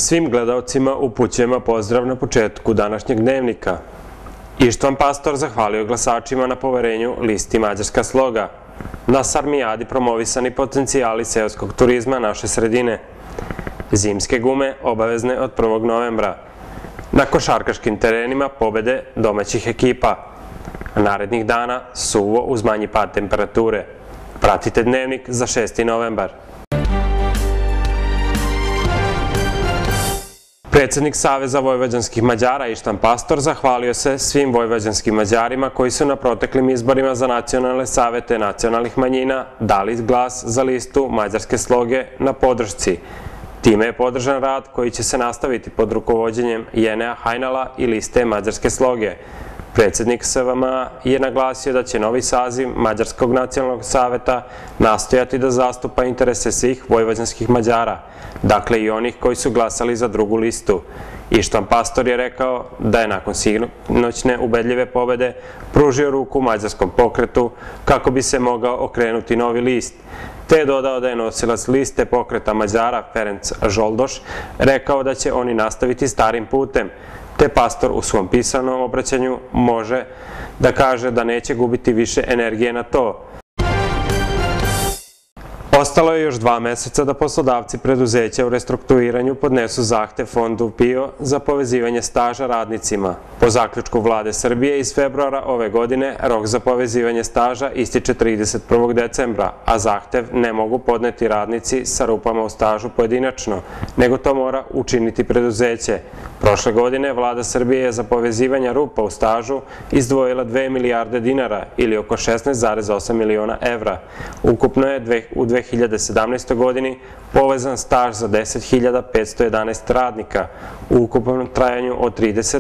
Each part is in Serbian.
Svim gledalcima upućujemo pozdrav na početku današnjeg dnevnika. Ištvan Pastor zahvalio glasačima na poverenju listi Mađarska sloga. Na Sarmijadi promovisani potencijali seoskog turizma naše sredine. Zimske gume obavezne od 1. novembra. Na košarkaškim terenima pobede domaćih ekipa. Narednih dana suvo uz manji pad temperature. Pratite dnevnik za 6. novembar. Predsjednik Saveza vojvođanskih Mađara Ištvan Pastor zahvalio se svim vojvođanskim Mađarima koji su na proteklim izborima za nacionalne savete nacionalnih manjina dali glas za listu Mađarske sloge na podršci. Time je podržan rad koji će se nastaviti pod rukovođenjem Jenea Hajnala i liste Mađarske sloge. Predsjednik SVM je naglasio da će novi saziv Mađarskog nacionalnog saveta nastojati da zastupa interese svih vojvođanskih Mađara, dakle i onih koji su glasali za drugu listu. Ištvan Pastor je rekao da je nakon sinoćne ubedljive pobede pružio ruku mađarskom pokretu kako bi se mogao okrenuti novi list, te je dodao da je nosilac liste pokreta Mađara Ferenc Žoldoš rekao da će oni nastaviti starim putem, te Pastor u svom pisanom obraćanju može da kaže da neće gubiti više energije na to. Ostalo je još 2 meseca da poslodavci preduzeća u restrukturiranju podnesu zahtev fondu PIO za povezivanje staža radnicima. Po zaključku Vlade Srbije iz februara ove godine rok za povezivanje staža ističe 31. decembra, a zahtev ne mogu podneti radnici sa rupama u stažu pojedinačno, nego to mora učiniti preduzeće. Prošle godine Vlada Srbije je za povezivanje rupa u stažu izdvojila 2 milijarde dinara ili oko 16,8 miliona evra. Ukupno je u 2017. godini povezan staž za 10.511 radnika u ukupnom trajanju od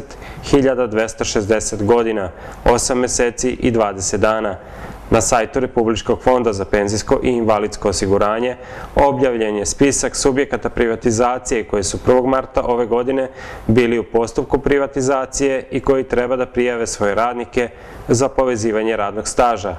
30.260 godina, 8 meseci i 20 dana. Na sajtu Republičkog fonda za penzijsko i invalidsko osiguranje objavljen je spisak subjekata privatizacije koji su 1. marta ove godine bili u postupku privatizacije i koji treba da prijave svoje radnike za povezivanje radnog staža.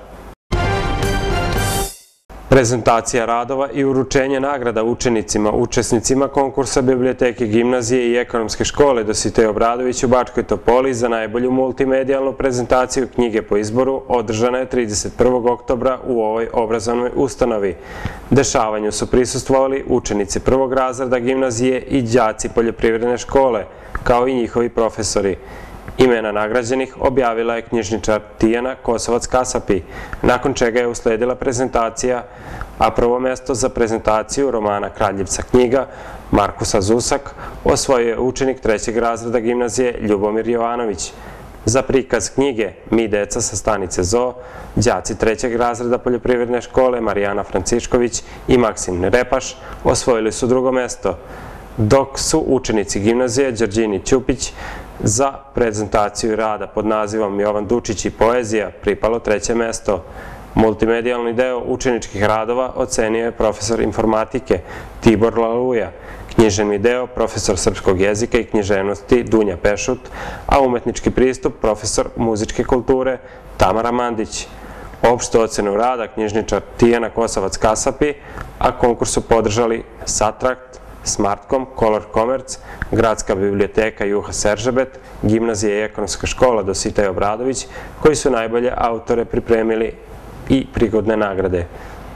Prezentacija radova i uručenje nagrada učenicima, učesnicima konkursa Biblioteke, gimnazije i ekonomske škole Dositej Obradović u Bačkoj Topoli za najbolju multimedijalnu prezentaciju knjige po izboru održana je 31. oktobra u ovoj obrazovnoj ustanovi. Dešavanju su prisustvovali učenici 1. razreda gimnazije i đaci poljoprivredne škole, kao i njihovi profesori. Imena nagrađenih objavila je knjižničar Tijana Kosovac-Kasapi, nakon čega je usledila prezentacija, a prvo mesto za prezentaciju romana Kraljevca knjiga Markusa Zusak osvojio je učenik 3. razreda gimnazije Ljubomir Jovanović. Za prikaz knjige Mi deca sa stanice Zoo, đaci 3. razreda poljoprivredne škole Marijana Francišković i Maksim Repaš osvojili su 2. mesto, dok su učenici gimnazije Đorđini Ćupić za prezentaciju rada pod nazivom Jovan Dučić i poezija pripalo 3. mesto. Multimedijalni deo učeničkih radova ocenio je profesor informatike Tibor Laluja, književni deo profesor srpskog jezika i književnosti Dunja Pešut, a umetnički pristup profesor muzičke kulture Tamara Mandić. Opštu ocenu rada knjižničar Tijana Kosovac-Kasapi, a konkurs su podržali Satrakt, Smartcom, Color Commerce, Gradska biblioteka Juha Seržebet, gimnazija i ekonomska škola Dositej Obradović, koji su najbolje autore pripremili i prigodne nagrade.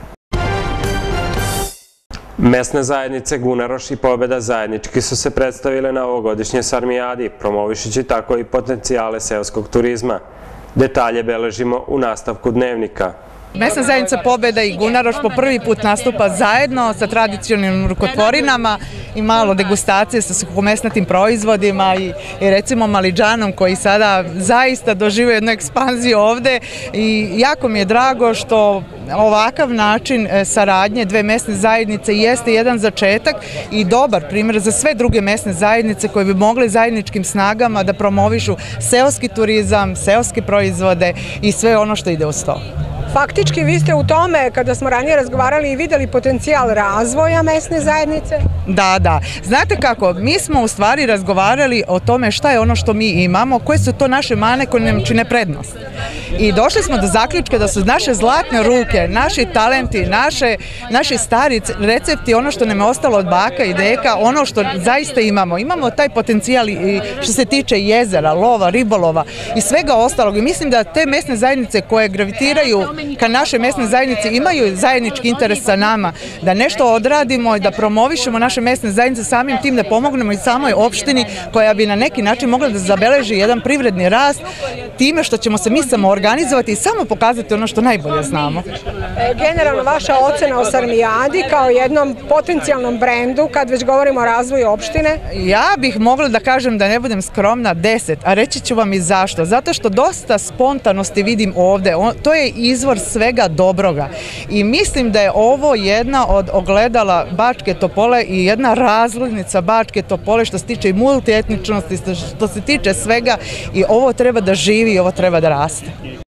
Mesne zajednice Gunaroš i Pobeda zajednički su se predstavile na ovogodišnjoj Sarmijadi, promovišući tako i potencijale seoskog turizma. Detalje beležimo u nastavku dnevnika. Mesna zajednica Pobeda i Gunaroš po prvi put nastupa zajedno sa tradicionalnim rukotvorinama i malo degustacije sa suhomesnatim proizvodima i recimo malidžanom koji sada zaista doživio jednu ekspanziju ovde i jako mi je drago što ovakav način saradnje dve mesne zajednice jeste jedan začetak i dobar primjer za sve druge mesne zajednice koje bi mogle zajedničkim snagama da promovišu seoski turizam, seoske proizvode i sve ono što ide uz to. Faktički vi ste u tome, kada smo ranije razgovarali, i videli potencijal razvoja mesne zajednice? Da. Znate kako, mi smo u stvari razgovarali o tome šta je ono što mi imamo, koje su to naše mane koje nam čine prednost. I došli smo do zaključka da su naše zlatne ruke, naši talenti, naši stari recepti, ono što nam je ostalo od baka i deka, ono što zaista imamo. Imamo taj potencijal i što se tiče jezera, lova, ribolova i svega ostalog. I mislim da te mesne zajednice koje gravitiraju ka naše mesne zajednice imaju zajednički interes sa nama, da nešto odradimo i da promovišemo naše mesne zajednice, samim tim da pomognemo i samoj opštini koja bi na neki način mogla da zabeleži jedan privredni rast time što ćemo se mi samo organizovati i samo pokazati ono što najbolje znamo. Generalno, vaša ocena o Sarmijadi kao jednom potencijalnom brendu kad već govorimo o razvoju opštine? Ja bih mogla da kažem, da ne budem skromna, 10, a reći ću vam i zašto. Zato što dosta spontanosti vidim ovde. To je izvor svega dobroga. I mislim da je ovo jedna od ogledala Bačke Topole i jedna razglednica Bačke Topole što se tiče i multietničnosti, što se tiče svega, i ovo treba da živi i ovo treba da raste.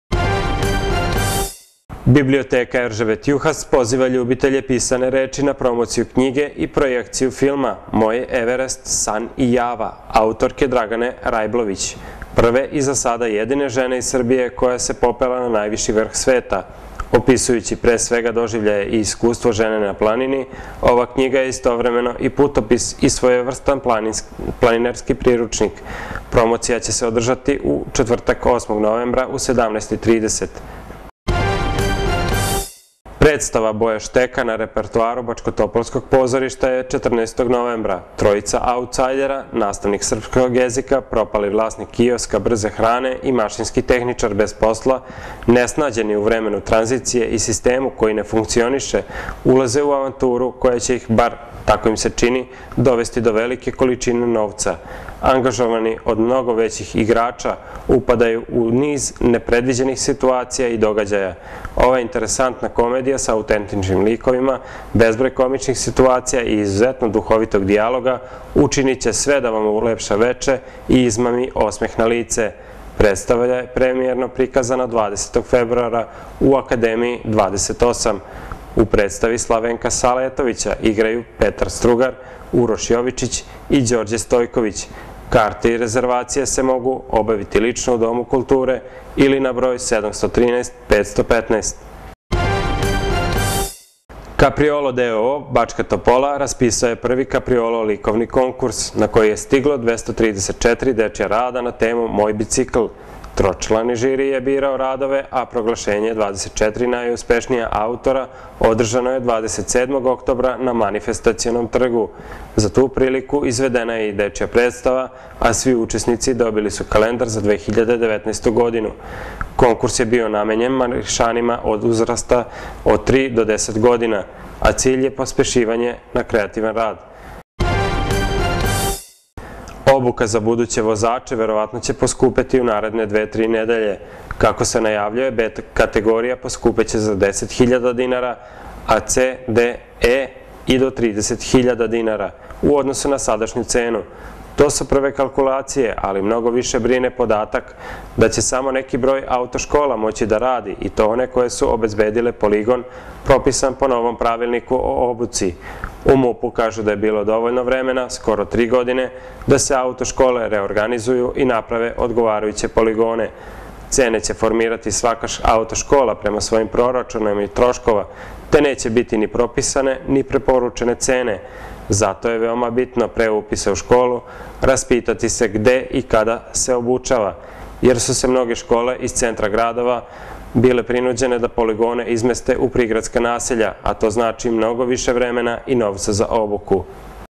Biblioteka Eržebet Juhas poziva ljubitelje pisane reči na promociju knjige i projekciju filma Moj Everest, san i java, autorke Dragane Rajblović, prve i za sada jedine žene iz Srbije koja se popela na najviši vrh sveta. Opisujući pre svega doživljaje i iskustvo žene na planini, ova knjiga je istovremeno i putopis i svojevrstan planinarski priručnik. Promocija će se održati u četvrtak 8. novembra u 17:30. Predstava Boje Šteka na repertoaru Bačkotopolskog pozorišta je 14. novembra. Trojica autsajdera, nastavnik srpskog jezika, propali vlasnik kioska brze hrane i mašinski tehničar bez posla, nesnađeni u vremenu tranzicije i sistemu koji ne funkcioniše, ulaze u avanturu koja će ih, bar tako im se čini, dovesti do velike količine novca. Angažovani od mnogo većih igrača upadaju u niz nepredviđenih situacija i događaja. Ova interesantna komedija sa autentičnim likovima, bezbroj komičnih situacija i izuzetno duhovitog dijaloga učinit će sve da vam ulepša veče i izmami osmeh na lice. Predstava je premijerno prikazana 20. februara u Akademiji 28. U predstavi Slavenka Saletovića igraju Petar Strugar, Uroš Jovičić i Đorđe Stojković. Karte i rezervacije se mogu obaviti lično u Domu kulture ili na broj 713 515. Kapriolo d.o.o. Bačka Topola raspisao je prvi Kapriolo likovni konkurs na koji je stiglo 234 dečja rada na temu Moj bicikl. Tročlani žiri je birao radove, a proglašenje 24 najuspešnija autora održano je 27. oktobra na manifestacionom trgu. Za tu priliku izvedena je i dečja predstava, a svi učesnici dobili su kalendar za 2019. godinu. Konkurs je bio namenjen mališanima od uzrasta od 3 do 10 godina, a cilj je pospešivanje na kreativan rad. Obuka za buduće vozače verovatno će poskupeti u naredne 2-3 nedelje. Kako se najavljuje, B kategorija poskupeće za 10.000 dinara, a C, D, E i do 30.000 dinara u odnosu na sadašnju cenu. To su prve kalkulacije, ali mnogo više brine podatak da će samo neki broj autoškola moći da radi, i to one koje su obezbedile poligon propisan po novom pravilniku o obuci. U MUP-u kažu da je bilo dovoljno vremena, skoro 3 godine, da se autoškole reorganizuju i naprave odgovarajuće poligone. Cene će formirati svaka autoškola prema svojim proračunima i troškova, te neće biti ni propisane ni preporučene cene. Zato je veoma bitno pre upisa u školu raspitati se gde i kada se obučava, jer su se mnoge škole iz centra gradova bile prinuđene da poligone izmeste u prigradska naselja, a to znači mnogo više vremena i novca za obuku.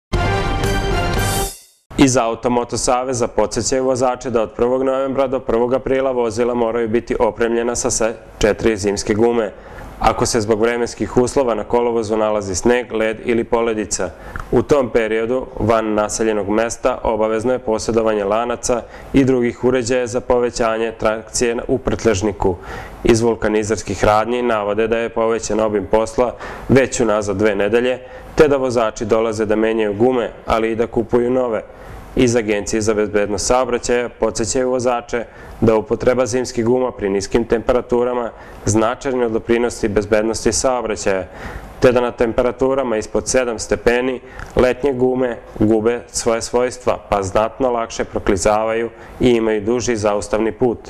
Iz Automoto Saveza podsjećaju vozače da od 1. novembra do 1. aprila vozila moraju biti opremljena sa 4 zimske gume. Ako se zbog vremenskih uslova na kolovozu nalazi sneg, led ili poledica, u tom periodu van naseljenog mesta obavezno je posjedovanje lanaca i drugih uređaja za povećanje trakcije u prtljažniku. Iz vulkanizarskih radnji navode da je povećan obim posla već unazad 2 nedelje, te da vozači dolaze da menjaju gume, ali i da kupuju nove. Iz Agencije za bezbednost saobraćaja podsjećaju vozače da upotreba zimskih guma pri niskim temperaturama značajno doprinosi bezbednosti saobraćaja, te da na temperaturama ispod 7 stepeni letnje gume gube svoje svojstva, pa znatno lakše proklizavaju i imaju duži zaustavni put.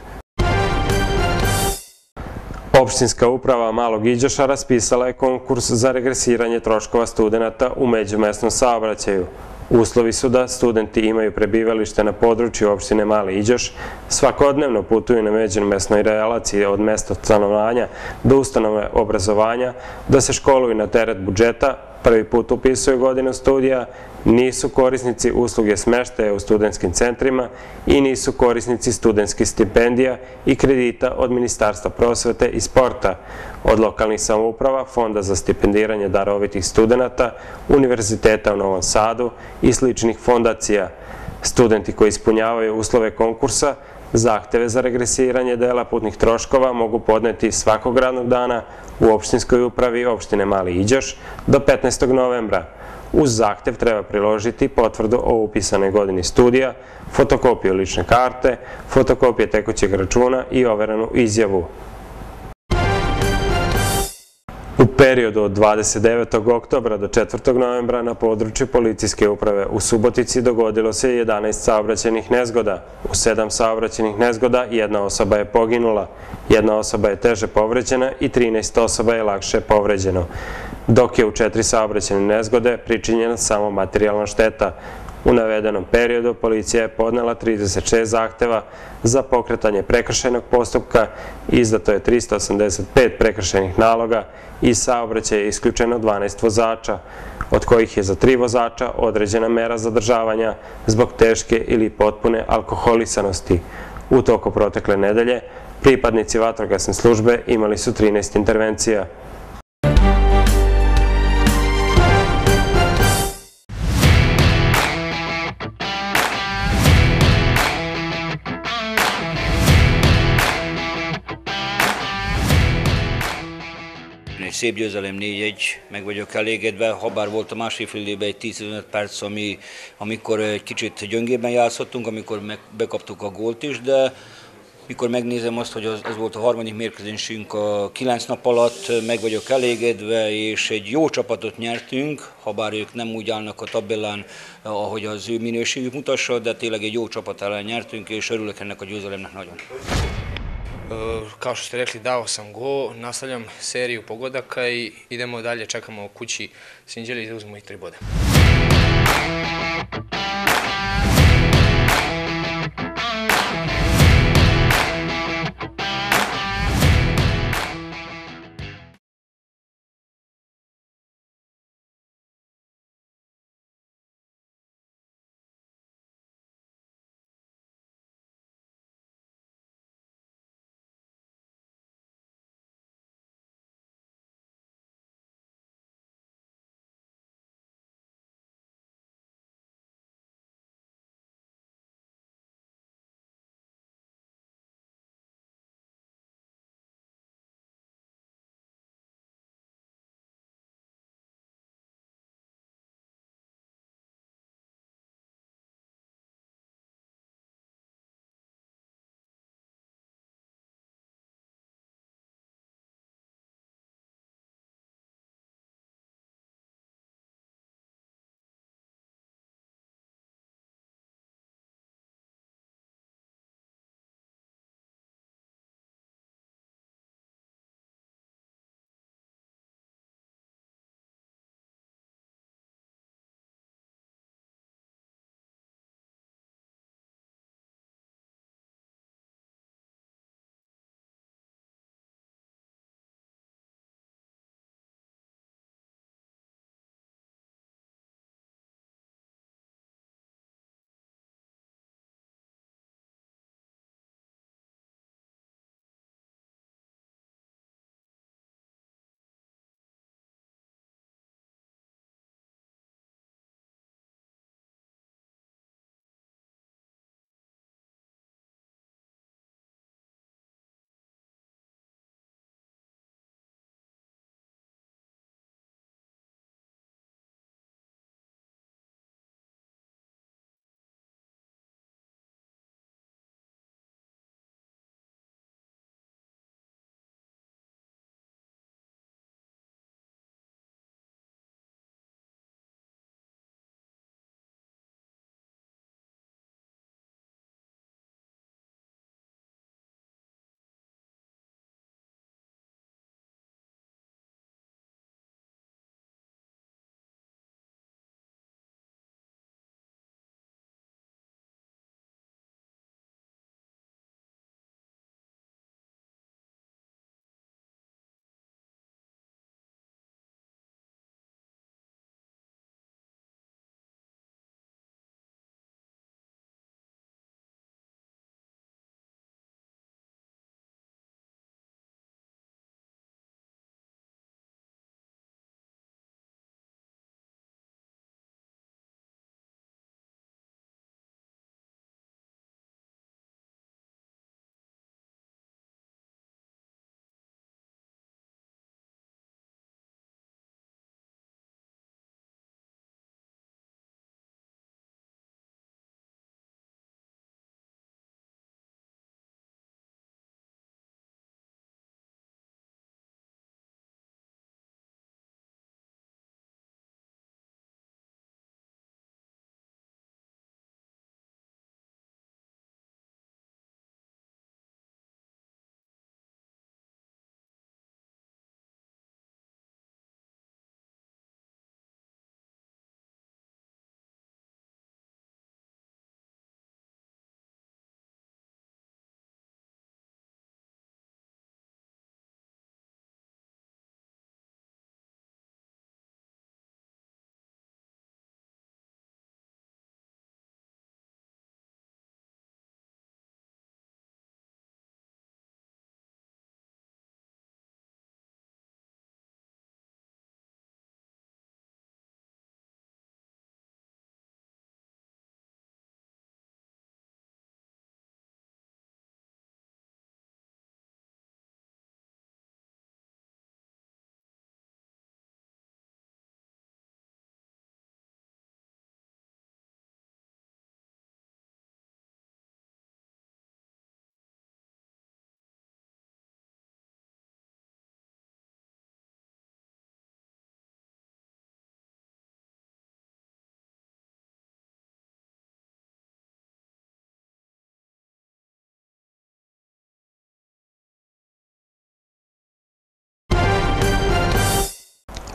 Opštinska uprava Malog Iđoša raspisala je konkurs za regresiranje troškova studenata u međumesnom saobraćaju. Uslovi su da studenti imaju prebivalište na području opštine Mali Iđoš, svakodnevno putuju na međumesnoj relaciji od mesta stanovanja do ustanove obrazovanja, da se školuju na teret budžeta, prvi put upisuju godinu studija, nisu korisnici usluge smeštaja u studentskim centrima i nisu korisnici studentskih stipendija i kredita od Ministarstva prosvete i sporta, od lokalnih samouprava, Fonda za stipendiranje darovitih studenata, Univerziteta u Novom Sadu i sličnih fondacija. Studenti koji ispunjavaju uslove konkursa zahteve za regresiranje dela putnih troškova mogu podneti svakog radnog dana u opštinskoj upravi opštine Mali Iđoš do 15. novembra. Uz zahtev treba priložiti potvrdu o upisanoj godini studija, fotokopiju lične karte, fotokopije tekućeg računa i overenu izjavu. U periodu od 29. oktobra do 4. novembra na području policijske uprave u Subotici dogodilo se 11 saobraćajnih nezgoda. U 7 saobraćajnih nezgoda jedna osoba je poginula, jedna osoba je teže povređena i 13 osoba je lakše povređeno, dok je u 4 saobraćajne nezgode pričinjena samo materijalna šteta. U navedenom periodu policija je podnela 36 zahteva za pokretanje prekršajnog postupka, izdato je 385 prekršajnih naloga i saobraćaj je isključeno 12 vozača, od kojih je za 3 vozača određena mera zadržavanja zbog teške ili potpune alkoholisanosti. U toku protekle nedelje pripadnici vatrogasne službe imali su 13 intervencija. Szép győzelem 4-1, meg vagyok elégedve, habár volt a másik fél időben egy 10-15 perc, amikor egy kicsit gyöngében játszottunk, amikor bekaptuk a gólt is, de mikor megnézem azt, hogy ez volt a harmadik mérkőzésünk a 9 nap alatt, meg vagyok elégedve, és egy jó csapatot nyertünk, habár ők nem úgy állnak a tabellán, ahogy az ő minőségük mutassa, de tényleg egy jó csapat ellen nyertünk, és örülök ennek a győzelemnek nagyon. Kao što ste rekli, dao sam gol, nastavljam seriju pogodaka i idemo dalje, čekamo kući Sinđeli da uzmemo i 3 boda.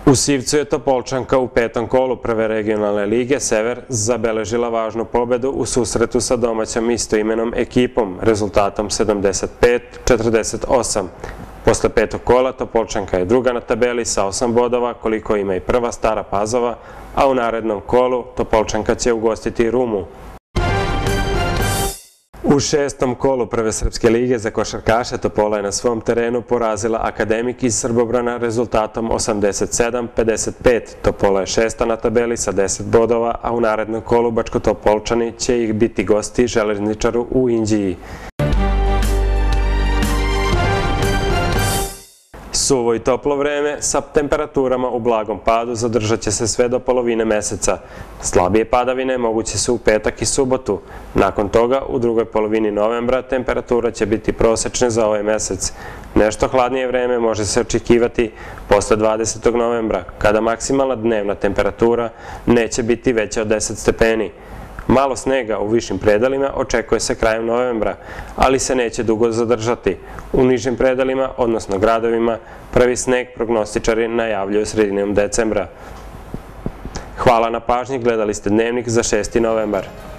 U Sivcu je Topolčanka u petom kolu prve regionalne lige Sever zabeležila važnu pobedu u susretu sa domaćom istoimenom ekipom rezultatom 75-48. Posle petog kola Topolčanka je druga na tabeli sa 8 bodova, koliko ima i prva Stara Pazova, a u narednom kolu Topolčanka će ugostiti Rumu. U šestom kolu prve srpske lige za košarkaše Topola je na svom terenu porazila Akademik iz Srbobrana rezultatom 87-55. Topola je šesta na tabeli sa 10 bodova, a u narednom kolu Bačko-Topolčani će ih biti gosti Železničaru u Inđiji. Suvo i toplo vreme sa temperaturama u blagom padu zadržat će se sve do polovine meseca. Slabije padavine moguće su u petak i subotu. Nakon toga, u drugoj polovini novembra, temperatura će biti prosečne za ovaj mesec. Nešto hladnije vreme može se očekivati posle 20. novembra, kada maksimalna dnevna temperatura neće biti veća od 10 stepeni. Malo snega u višim predelima očekuje se krajem novembra, ali se neće dugo zadržati. U nižim predelima, odnosno gradovima, prvi sneg prognostičari najavljuju sredinom decembra. Hvala na pažnji, gledali ste Dnevnik za 6. novembar.